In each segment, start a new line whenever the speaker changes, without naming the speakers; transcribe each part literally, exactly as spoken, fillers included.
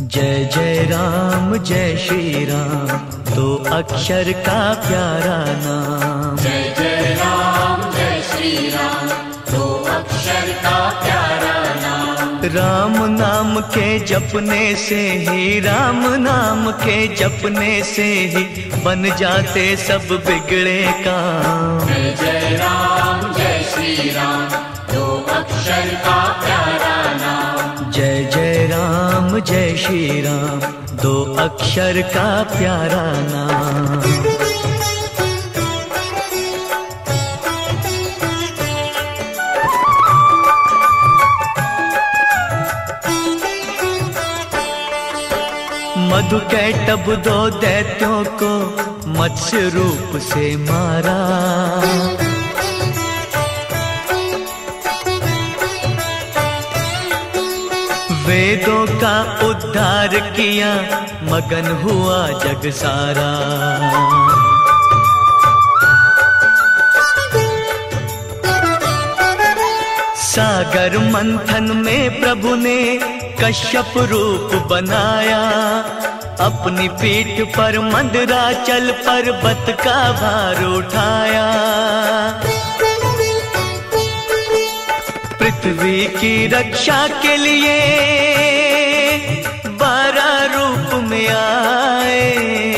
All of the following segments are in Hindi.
जय जय राम जय श्री राम, दो अक्षर का प्यारा नाम।
जय जय राम जय श्री राम, दो अक्षर का प्यारा नाम।
राम नाम के जपने से ही, राम नाम के जपने से ही बन जाते सब बिगड़े काम।
जय जय राम जय श्री राम, दो अक्षर का प्यारा नाम।
जय जय राम जय श्री राम, दो अक्षर का प्यारा नाम। मधु कैटभ दो दैत्यों को मत्स्य रूप से मारा। वेदों का उद्धार किया, मगन हुआ जग सारा। सागर मंथन में प्रभु ने कश्यप रूप बनाया। अपनी पीठ पर मंदराचल पर्वत का भार उठाया। पृथ्वी की रक्षा के लिए बारह रूप में आए।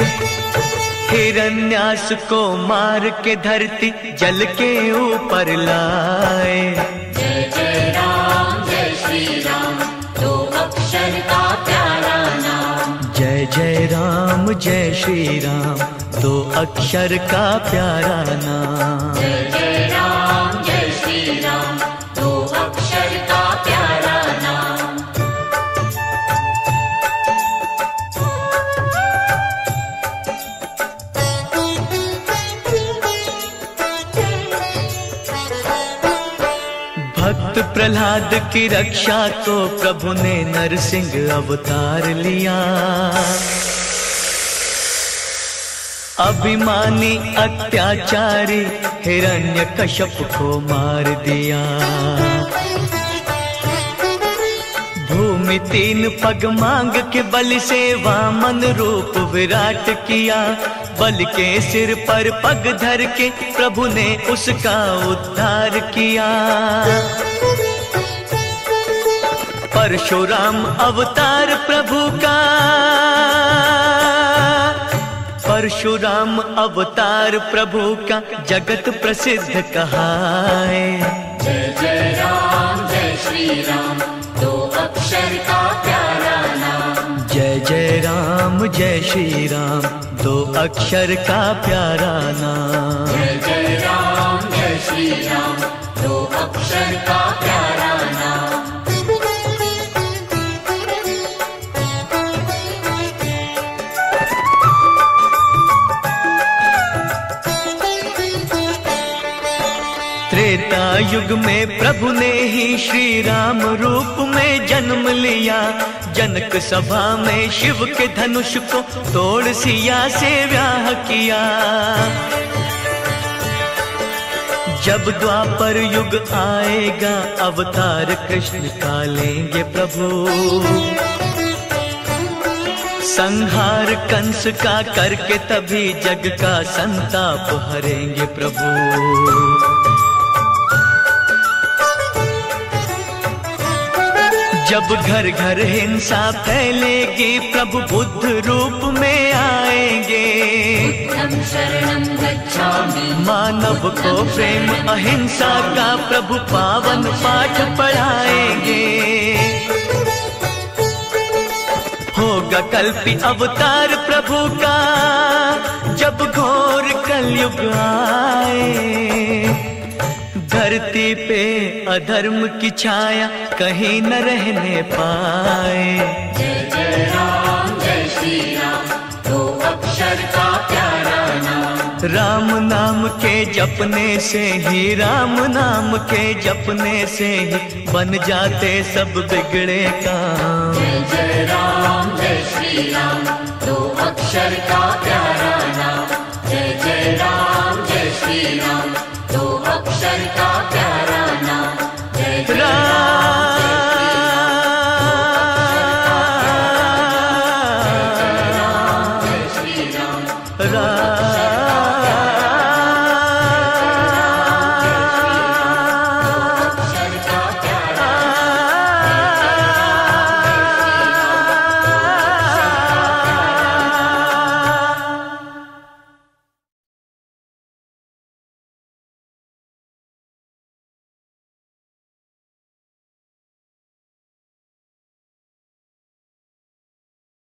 हिरण्यास को मार के धरती जल के ऊपर लाए।
जय जय राम जय श्री राम, दो अक्षर का प्यारा नाम।
जय जय राम जय श्री राम, दो अक्षर का प्यारा नाम।
जय जय राम जय श्री राम, दो अक्षर का प्यारा नाम।
भक्त प्रहलाद की रक्षा को प्रभु ने नरसिंह अवतार लिया। अभिमानी अत्याचारी हिरण्यकश्यप को मार दिया। भूमि तीन पग मांग के बल से वामन रूप विराट किया। बल के सिर पर पग धर के प्रभु ने उसका उद्धार किया। परशुराम अवतार प्रभु का, परशुराम अवतार प्रभु का जगत प्रसिद्ध कहाए।
जय जय राम जय श्री राम, दो अक्षर का प्यारा नाम।
जय जय राम जय श्री राम, दो अक्षर का प्यारा नाम।
जय जय राम जय श्री राम, दो अक्षर का प्यारा नाम। त्रेता युग में प्रभु ने ही श्री राम रूप में जन्म लिया। जनक सभा में शिव के धनुष को तोड़ सिया से व्याह किया। जब द्वापर युग आएगा, अवतार कृष्ण का लेंगे प्रभु। संहार कंस का करके तभी जग का संताप हरेंगे प्रभु। जब घर घर हिंसा फैलेगी, प्रभु बुद्ध रूप में आएंगे। बुद्धं शरणं गच्छामि,
मानव को प्रेम अहिंसा का प्रभु पावन पाठ पढ़ाएंगे। होगा कल्पी अवतार प्रभु का, जब घोर कलयुग आए। धरती पे अधर्म की छाया कहीं न रहने पाए।
जय जय राम जय श्री राम, दो अक्षर का प्यारा नाम।
राम नाम के जपने से ही, राम नाम के जपने से ही बन जाते सब बिगड़े काम।
जय जय राम जय श्री राम, दो अक्षर का प्यारा नाम। जय जय राम जय श्री राम, दो अक्षर का प्यारा नाम। जय जय राम।
राम